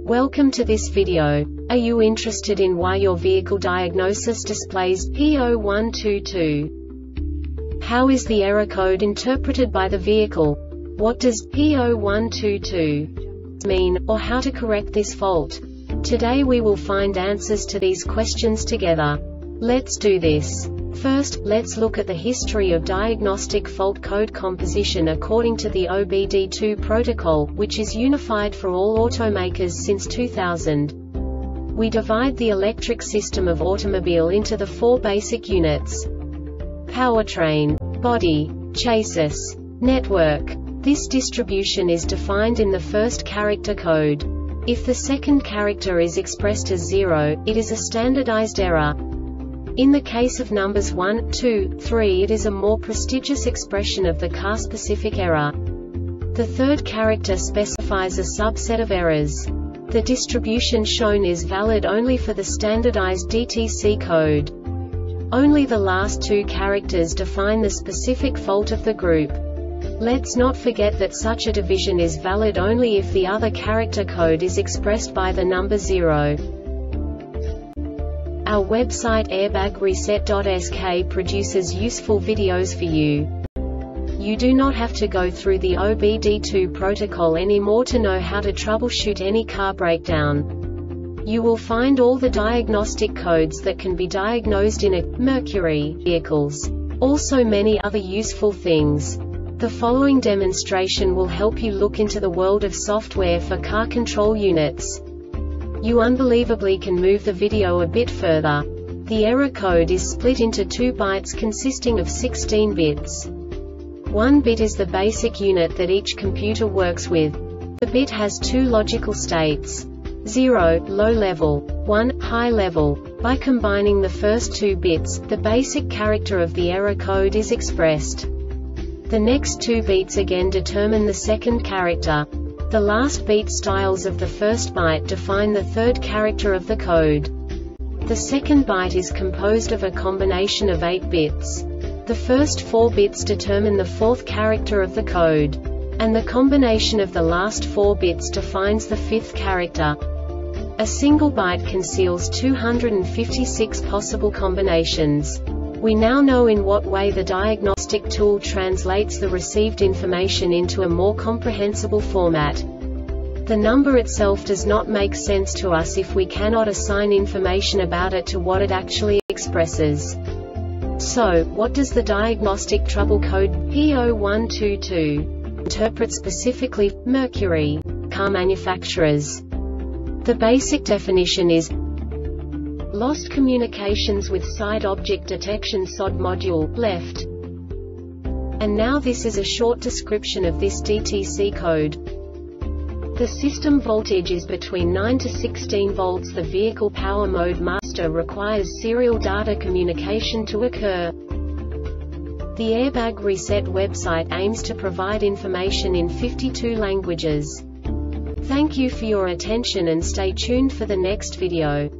Welcome to this video. Are you interested in why your vehicle diagnosis displays P0122? How is the error code interpreted by the vehicle? What does P0122 mean, or how to correct this fault? Today we will find answers to these questions together. Let's do this. First, let's look at the history of diagnostic fault code composition according to the OBD2 protocol, which is unified for all automakers since 2000. We divide the electric system of automobile into the four basic units: powertrain, body, chassis, network. This distribution is defined in the first character code. If the second character is expressed as 0, it is a standardized error. In the case of numbers 1, 2, 3, it is a more prestigious expression of the car-specific error. The third character specifies a subset of errors. The distribution shown is valid only for the standardized DTC code. Only the last two characters define the specific fault of the group. Let's not forget that such a division is valid only if the other character code is expressed by the number 0. Our website airbagreset.sk produces useful videos for you. You do not have to go through the OBD2 protocol anymore to know how to troubleshoot any car breakdown. You will find all the diagnostic codes that can be diagnosed in a Mercury vehicles. Also many other useful things. The following demonstration will help you look into the world of software for car control units. You unbelievably can move the video a bit further. The error code is split into 2 bytes consisting of 16 bits. 1 bit is the basic unit that each computer works with. The bit has 2 logical states: 0, low level, 1, high level. By combining the first 2 bits, the basic character of the error code is expressed. The next 2 beats again determine the second character. The last beat styles of the first byte define the third character of the code. The second byte is composed of a combination of 8 bits. The first 4 bits determine the fourth character of the code. And the combination of the last 4 bits defines the fifth character. A single byte conceals 256 possible combinations. We now know in what way the diagnostic tool translates the received information into a more comprehensible format. The number itself does not make sense to us if we cannot assign information about it to what it actually expresses. So, what does the diagnostic trouble code P0122 interpret specifically for Mercury car manufacturers? The basic definition is lost communications with side object detection SOD module, left. And now this is a short description of this DTC code. The system voltage is between 9 to 16 volts. The vehicle power mode master requires serial data communication to occur. The Airbag Reset website aims to provide information in 52 languages. Thank you for your attention and stay tuned for the next video.